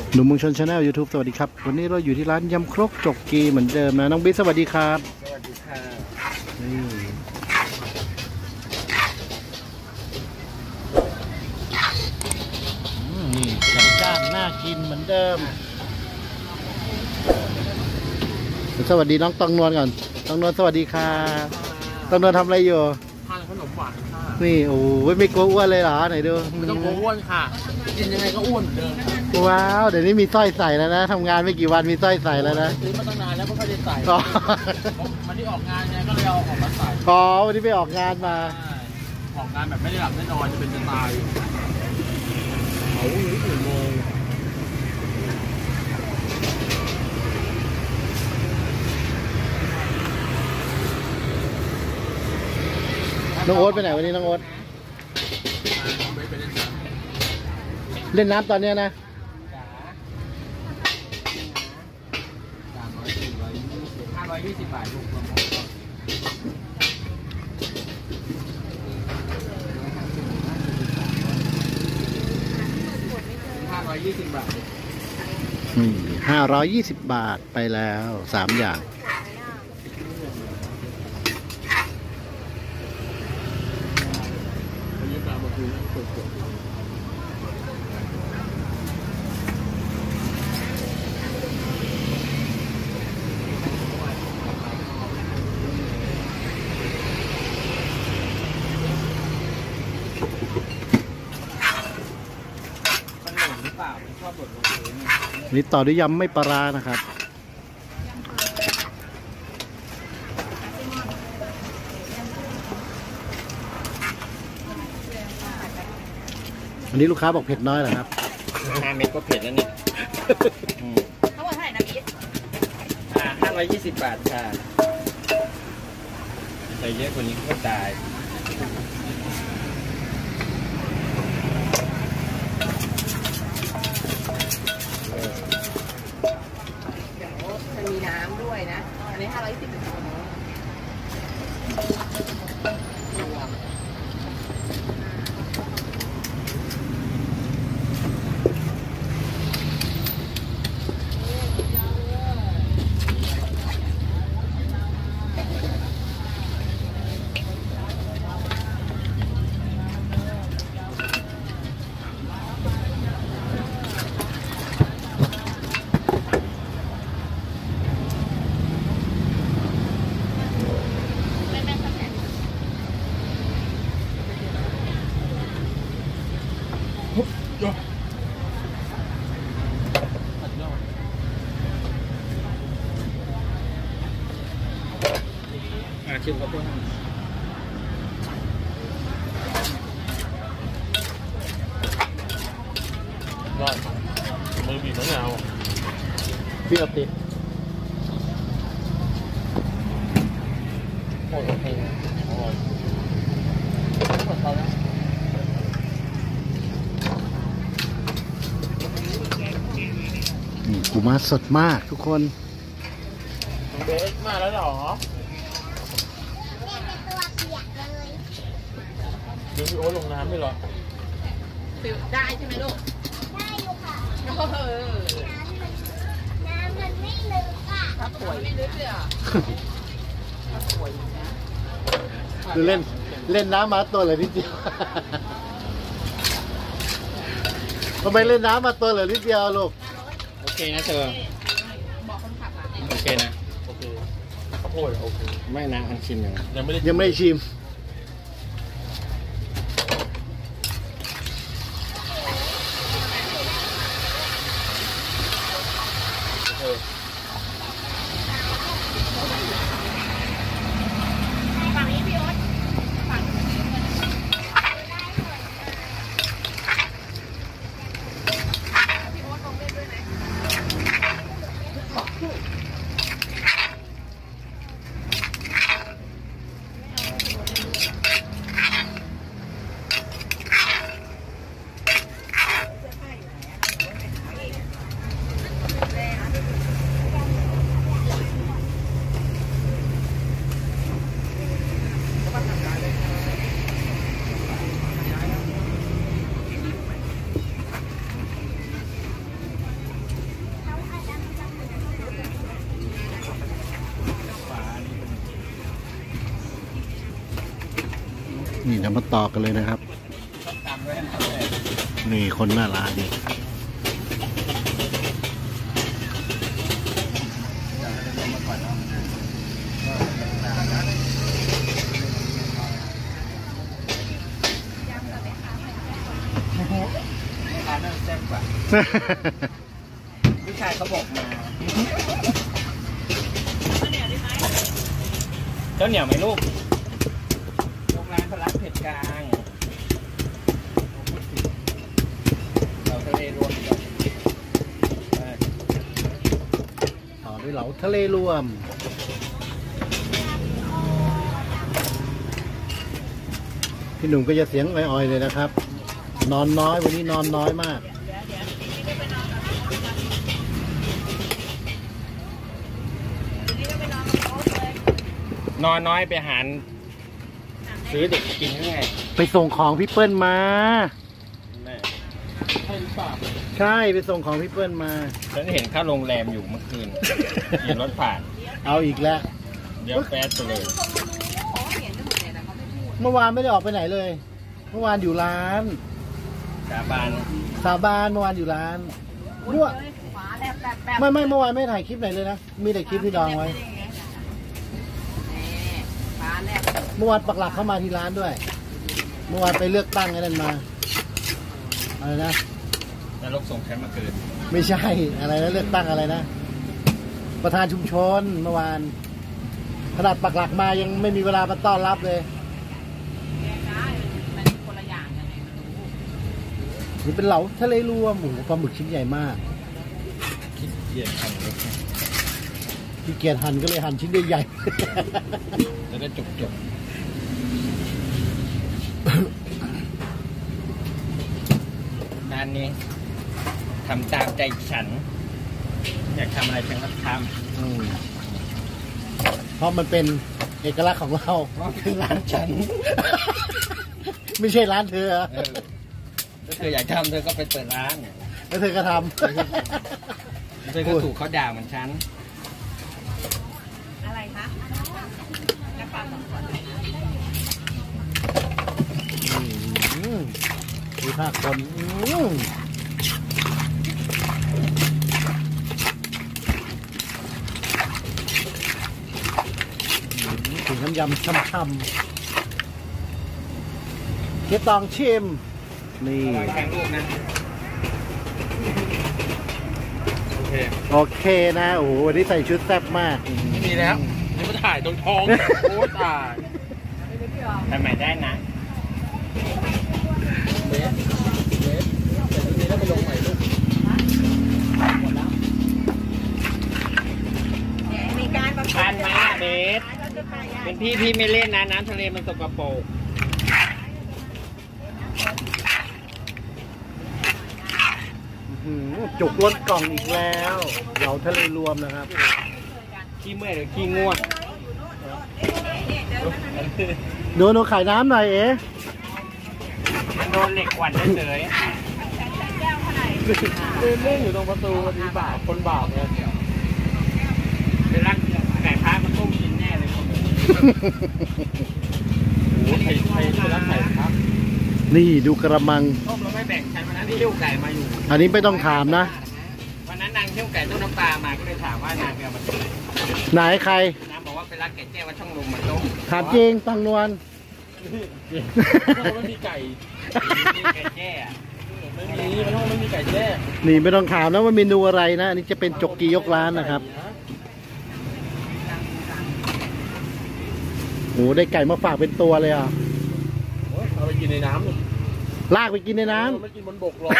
หนุ่มเมืองชนชาแนล YouTube สวัสดีครับวันนี้เราอยู่ที่ร้านยำครกจกกีเหมือนเดิมนะน้องบิ๊กสวัสดีครับสวัสดีค่ะนี่จัดจ้านน่ากินเหมือนเดิมสวัสดีน้องตองนวลก่อนตองนวลสวัสดีค่ะตองนวลทำอะไรอยู่ทานขนมหวานค่ะนี่โอ้ยไม่กลัวอ้วนเลยเหรอไหนดูไม่ต้องกลัวอ้วนค่ะกินยังไงก็อ้วนเหมือนเดิมว้าวเดี๋ยวนี้มีสร้อยใส่แล้วนะทำงานไม่กี่วันมีสร้อยใส่แล้วนะซื้อมาตั้งนานแล้วไม่ค่อยได้ใส่วันที่ออกงานเนี่ยก็เลยเอาออกมาใส่อ๋อวันนี้ไปออกงานมาออกงานแบบไม่ได้หลับไม่นอนจะเป็นจะตายเขาถึงโมงน้องโอ๊ตไปไหนวันนี้น้องโอ๊ตเล่นน้ำตอนนี้นะ 520 บาทลูก520 บาท 520 บาทไปแล้ว3อย่างนี่ต่อด้วยยำไม่ปลาร้านะครับอันนี้ลูกค้าบอกเผ็ดน้อยเหรอครับ 5 เม็ดก็เผ็ดแล้วนี่ทั้งหมดเท่าไหร่นะพี่ 520 บาทค่ะใส่เยอะกว่านี้ก็ตายจะมีน้ำด้วยนะอันนี้520 บาทชิมข้าวโพดได้มือบีบมะนาวเปรี้ยวติดโอเคหมดแล้วปูม้าสดมากทุกคนเบสมาแล้วเหรอดึงพี่โอ๊ตลงน้ำไม่หรอฟิวได้ใช่ไหมลูกได้อยู่ค่ะน้ำมันไม่ลึกอ่ะถ้าป่วยไม่ลึกเลยอ่ะถ้าป่วยนะคือเล่นน้ำมาตัวเลยนิดเดียวทำไมเล่นน้ำมาตัวเลยนิดเดียวลูกโอเคนะเธอบอกคนขับโอเคนะโอเคข้าวโพดโอเคไม่นะอันชิมยังไม่ได้ชิมฝั่งนี้พี่โอ๊ตฝั่งนี้พี่โอ๊ตลงเล่นด้วยไหมเดี๋ยวมาต่อกันเลยนะครับตามด้วยนี่คนหน้าร้านนี่ร้านนั้นแซ่บกว่าผู้ชายเขาบอกมาเจ้าเหนียวไหมลูกโรงงานพลัดเผ็ดกลางเราทะเลรวมกันต่อด้วยเหลาทะเลรวม พี่หนุ่มก็จะเสียงอ่อยๆเลยนะครับ นอนน้อยวันนี้นอนน้อยมากนอนน้อยไปหารซื้อเด็กกินยังไงไปส่งของพี่เปิ้ลมาแม่ใช่หรือเปล่าใช่ไปส่งของพี่เปิ้ลมาฉันเห็นเข้าโรงแรมอยู่เมื่อคืนขี่รถผ่านเอาอีกแล้วเดี๋ยวแป๊ดไปเลยเมื่อวานไม่ได้ออกไปไหนเลย เมื่อวานอยู่ร้านสาบานสาบานเมื่อวานอยู่ร้านเมื่อไม่เมื่อวานไม่ถ่ายคลิปไหนเลยนะ มีแต่คลิปที่ดองไว้ เมื่อวานปักหลักเข้ามาที่ร้านด้วย เมื่อวานไปเลือกตั้งไอ้นั่นมาอะไรนะแล้วลกส่งแคมมาคืนไม่ใช่อะไรนะเลือกตั้งอะไรนะ ประธานชุมชนเมื่อวานขนาดปักหลักมายังไม่มีเวลามาต้อนรับเลยนี่เป็นเหลาทะเลรวมหมูปลาหมึกชิ้นใหญ่มากคิดเกียดทำเล็กที่เกียรหั่นก็เลยหั่นชิ้นใหญ่จะได้จบร้านนี้ทำตามใจฉัน อยากทำอะไรฉันก็ทๆเพราะมันเป็นเอกลักษณ์ของเราำเพราะเป็นร้านฉันไม่ใช่ร้านเธอถ้าเธออยากทำเธอก็ไปเปิดร้านแล้วเธอก็ทเธอก็ถูกเขาด่าเหมือนฉันอะไรคะน้ำปลาสองขวดำดูท่าคนถึงน้ำยำช่ำๆเจ๊ตองชิม นี่แข่งลูกนะโอเคโอเคนะ โอ้โหวันนี้ใส่ชุดแซ่บมากไม่มีแล้วนี่มาถ่ายตรงท้อง โอ้ตายทำไมได้นะเบสแต่ทีนี้แล้วไปลงใหม่ลูกมีการประทานไหมอะเบสเป็นพี่ไม่เล่นนะน้ำทะเลมันสกปรกจุกล้นกล่องอีกแล้วเหลาทะเลรวมนะครับขี้เมื่อยหรือขี้ง่วงหนูขายน้ำหน่อยเอ๋มันโดนเหล็กกวัดเฉยเล่นอยู่ตรงประตูมีบาปคนบาปเนี่ยเป็นรักไก่พามาต้มกินแน่เลยคนนี้โอ้ใครเป็นรักไก่พานี่ดูกระมังต้มแล้วไม่แบ่งฉันวันนั้นที่เลี้ยวไก่มาอยู่อันนี้ไม่ต้องถามนะวันนั้นนางเที่ยวไก่ต้มน้ำปลามาก็เลยถามว่านางเอามาต้มไหนใครนางบอกว่าเป็นรักไก่แจ้ว่าช่องลมมาต้มถามจริงตังนวลไม่มีไก่มีไก่แจ้ไม่มีมันต้องไม่มีไก่แจ้นี่ไม่ต้องถามนะว่าเมนูอะไรนะ อันนี้จะเป็นจกกียกร้านนะครับโอ้ได้ไก่มาฝากเป็นตัวเลยอ่ะเอาไปกินในน้ำลากไปกินในน้ำไม่กินบนบกหรอก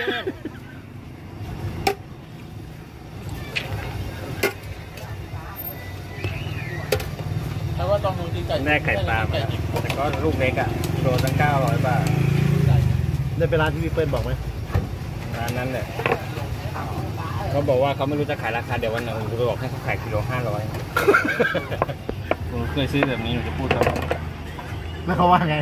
แต่ว่าตอนนู้นกินไก่แม่ไข่ปลาแต่ก็ลูกเล็กอ่ะโลตั้ง900 บาทได้ไปร้านที่พี่เปิ้ลบอกไหมร้านนั้นแหละเขาบอกว่าเขาไม่รู้จะขายราคาเดี๋ยววันหนึ่งผมจะไปบอกให้เขาขายกิโล500ผมเคยซื้อแบบนี้ผมจะพูดตลอดแล้วเขาว่าไง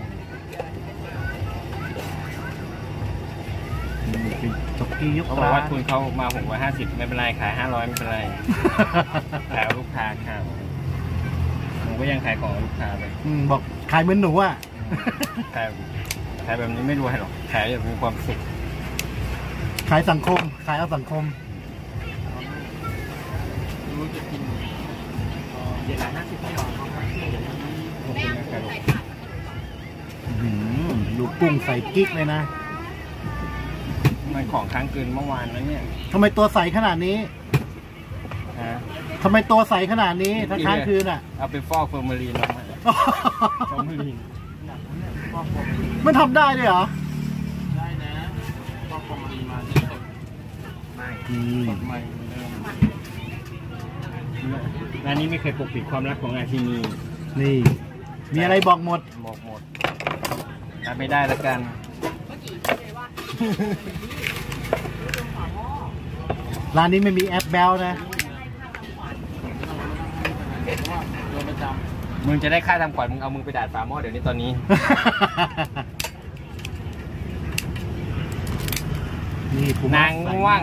จกกียกเขาบอกร้าว่าน ทุนเขามา650ไม่เป็นไรขาย500ไม่เป็นไรขายเอาลูกค้าค่ะผมก็ยังขายของลูกค้าเลยบอกขายเหมือนหนูอ่ะขายแบบนี้ไม่รวยหรอกขายแบบมีความสุขขายสังคม ขายเอาสังคมรู้จะกินเดี๋ยวร้าน50ไม่รอเขาขายที่เดี๋ยวนี้ดูกุ้งใส่กิ๊กเลยนะมันของค้างคืนเมื่อวานแล้วเนี่ยทำไมตัวใสขนาดนี้ฮะทำไมตัวใสขนาดนี้ถ้าค้างคืนอ่ะเอาไปฟอกเฟอร์มารีนมาฟอร์มารีนมันทำได้ด้วยเหรอได้นะฟอกเฟอร์มารีนมาที่สดสดใหม่ร้านนี้ไม่เคยปกปิดความรักของอาชีนีนี่ มีอะไรบอกหมดบอกหมดทำไม่ได้แล้วกันร้านนี้ไม่มีแอปแบลนะมึงจะได้ค่าทำขวัญมึงเอามึงไปดาดฝาหม้อเดี๋ยวนี้ตอนนี้นี่ผมนางง่วง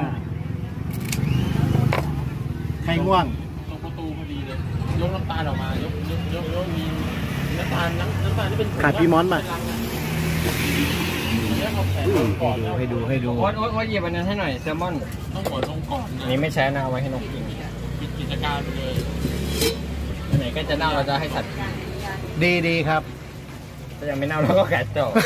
ใครง่วงตรงประตูพอดีเลยยกน้ำตาลออกมายกมีน้ำตาลที่เป็นขาดพี่มอนมาให้ดูโอ๊ตเหยียบอันนั้นให้หน่อยแซลมอนต้องกดลงก่อนอันนี้ไม่ใช้นะเอาไว้ให้นกกินปิดกิจการไปเลยอันไหนก็จะเน่าเราจะให้สัตว์ดีครับถ้ายังไม่เน่าเราก็ขายต่อ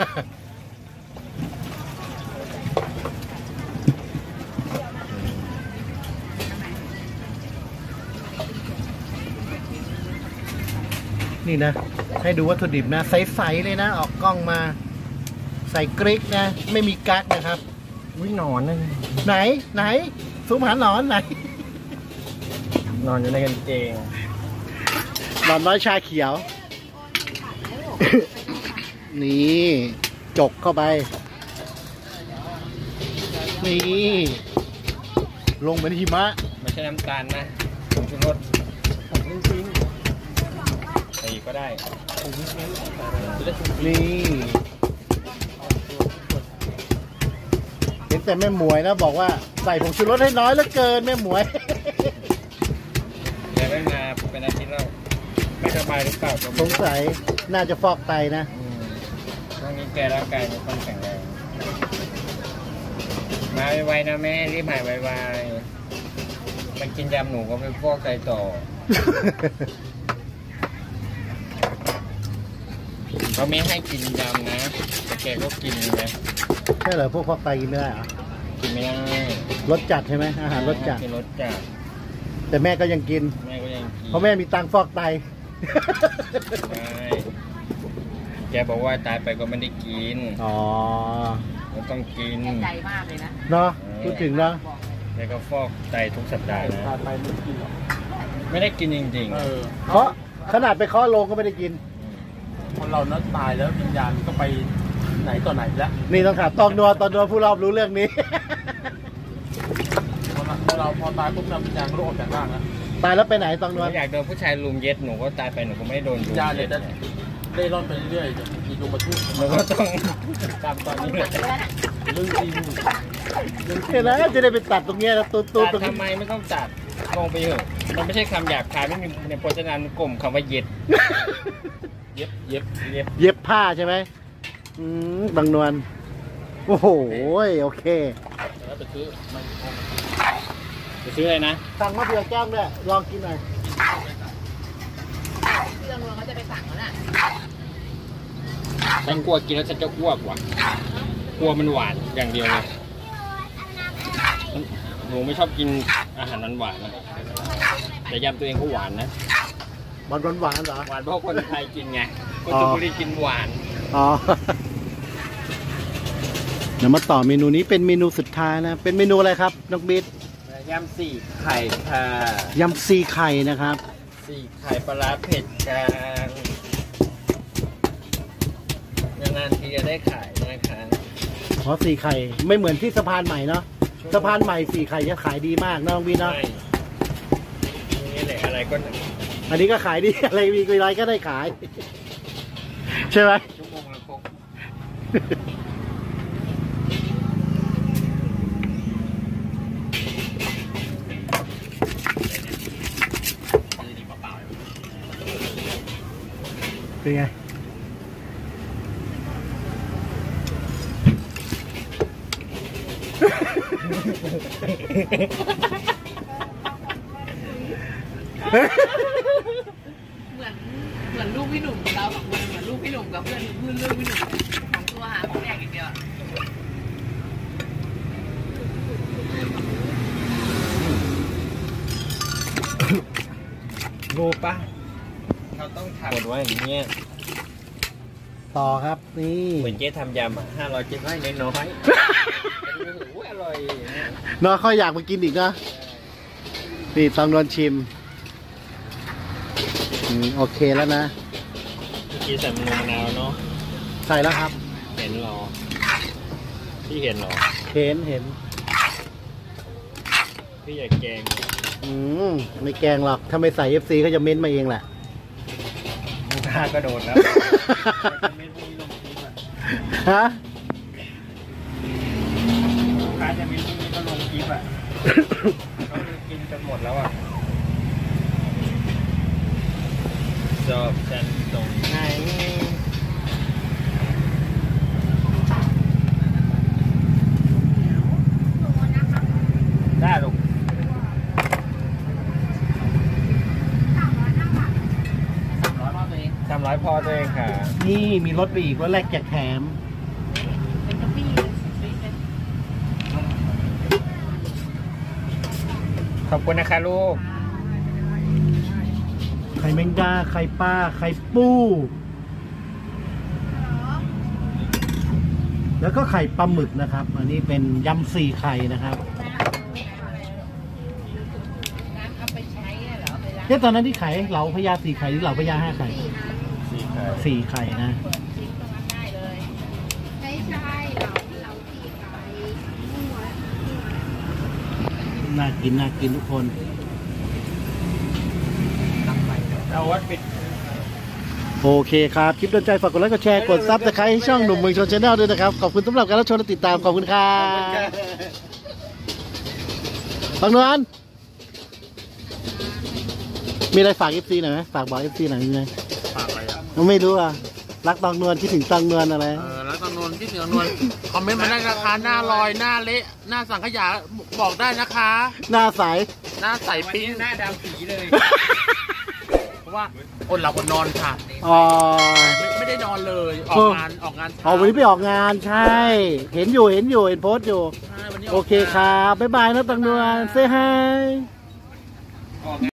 นี่นะ ให้ดูวัตถุดิบนะ ใสๆเลยนะ ออกกล้องมา ใส่กริกนะ ไม่มีกั๊กนะครับวิ่งนอนนั่นไหนซูมหาหนอนไหนนอนอยู่ในกางเกงหนอนน้อยชาเขียว นี่จกเข้าไป นี่ ลงเหมือนหิมะไม่ใช่น้ำตาลนะผงชูรสใส่ก็ได้นี่เห็นแต่แม่หมวยนะบอกว่าใส่ผงชูรสให้น้อยเหลือเกินแม่หมวยแกไม่มาเป็นอาทิตย์แล้วไม่สบายหรือเปล่าสงสัยน่าจะฟอกไตนะช่วงนี้แกร่างกายไม่ค่อยแข็งแรงมาไวๆนะแม่รีบหายไวๆมันกินยำหนูก็ไปฟอกไตต่อเขาไม่ให้กินยำนะแต่แกก็กินนะใช่เหรอพวกฟอกไตกินไม่ได้เหรอกินไม่ได้รสจัดใช่ไหมอาหารรสจัดกินรสจัดแต่แม่ก็ยังกินแม่ก็ยังกินเพราะแม่มีตังค์ฟอกไตใช่แกบอกว่าตายไปก็ไม่ได้กินอ๋อก็ต้องกินใจมากเลยนะเนาะพูดถึงเนาะแกก็ฟอกไตทุกสัปดาห์นะตายไปไม่กินหรอกไม่ได้กินจริงเคาะขนาดไปเคาะโลงก็ไม่ได้กินคนเรานั้นตายแล้ววิญญาณก็ไปไหนต่อไหนแล้วนี่ต้องถามตองนัวผู้รอบรู้เรื่องนี้คนเราพอตายปุ๊บนำวิญญาณก็ออกจากร่างแล้วตายแล้วไปไหนตองๆหนันูวอยากโดนผู้ชายลุมเย็ดหนูก็ตายไปหนูก็ไม่ได้โดนวิลุญมญาณเนี่ยเย็จะดเล่ร่อนไปเรื่อยๆจะมีดวงมาทุกข์หนูก็ต้องตามตอนนี้เลยเรื่องจริงเห็นแล้วจะได้ไปตัดตรงเนี้ยแล้วตูดตตัรดงนี้ทำไมไม่ต้องตัดลงไปเถอะมันไม่ใช่คำหยาบคายไม่มีในพจนานุกรมคำว่าเย็ด เย็บเย็บผ้าใช่ไหมบางนวลโอ้โหโอเคแล้วไปซื้อมันจะซื้ออะไรนะสั่งมะเขือแก้วด้วยลองกินหน่อยที่ตำรวจเขาจะไปสั่งแล้วน่ะฉันกลัวกินแล้วฉันจะอ้วกว่ะกลัวมันหวานอย่างเดียวเลยหนูไม่ชอบกินอาหารหวานๆนะแต่ยำตัวเองก็หวานนะหวานเหรอหวานเพราะคนไทยกินไงคนชลบุรีกินหวานอ๋อ เดี๋ยวมาต่อเมนูนี้เป็นเมนูสุดท้ายนะ เป็นเมนูอะไรครับน้องบิ๊ดยำสี่ไข่ค่ะยำซีไข่นะครับสี่ไข่ปลาร้าเผ็ดกลางนานๆทีจะได้ขายนะคะเพราะซีไข่ไม่เหมือนที่สะพานใหม่เนาะสะพานใหม่ซีไข่จะขายดีมากนะน้องบิ๊ดเนาะนี่แหละอะไรก็อันนี้ก็ขายดี อะไรมีอะไรก็ได้ขาย ใช่ไหมชั่วโมงละครบเป็นไงเหมือนลูกพี่หนุ่มเราสองคนเหมือนลูกพี่หนุ่มกับเพื่อนลูกพี่หนุ่มของตัวหาของแดกอย่างเดียวรู้ปะเราต้องทำกดไว้อย่างเงี้ยต่อครับนี่เหมือนเจ๊ทำยำอ่ะ500เจ๊ให้น้อยๆอร่อยน้องค่อยอยากมากินอีกนะนี่ต้องนวลชิมโอเคแล้วนะเมื่อกี้ใส่มะนาวเนาะใส่แล้วครับเห็นหรอพี่เห็นหรอเห็นพี่อยากแกงไม่แกงหรอกถ้าไม่ใส่ FC เขาจะเม้นมาเองแหละลูกค้าก็โดนแล้วฮะลูกค้าจะมีที่ก็ลงคลิปอ่ะเขาจะกินจนหมดแล้วอ่ะชอบฉันตรงไหนได้ลูก300พอตัวเองค่ะนี่มีรถไปอีกรถแรกแจกแถมเป็นกระปี้ขอบคุณนะคะลูกไข่แมงดาไข่ปลาไข่ปู แล้วก็ไข่ปลาหมึกนะครับ อันนี้เป็นยำ4ไข่นะครับน้ำเอาไปใช้เหรอไปล้างเนี่ยตอนนั้นที่ไข่เหลาพญา4ไข่หรือเหลาพญา5ไข่ 4 ไข่ 4ไข่นะทิ้งตรงนั้นได้เลยไม่ใช่เราตีไก่น่ากินทุกคนเอาวัดปิดโอเคครับ คลิปโดนใจฝากกดไลค์กดแชร์กดซับสไครต์ให้ช่องหนุ่มเมืองชนชาแนลด้วยนะครับ ขอบคุณสำหรับการรับชมและติดตาม ขอบคุณครับบางนวลมีอะไรฝาก FC หน่อยไหมฝากบอก FC หน่อยยังไงฝากอะไรอ่ะไม่รู้อ่ะ รักตองนวลคิดถึงตองนวลอะไรแล้วตอนนวลที่เหนือนวลคอมเมนต์มาได้นะคะหน้าลอยหน้าเละหน้าสังขยาบอกได้นะคะหน้าใสหน้าใสวันปิ้นี้งหน้าดำผีเลยเพราะว่าคนเราคนนอนค่ะอ๋อไม่ได้นอนเลยออกงานช้าวันนี้ไปออกงานใช่ เห็นโพสต์อยู่ใช่วันนี้โอเคครับ บ๊ายบายนะตองนวลเซฮาย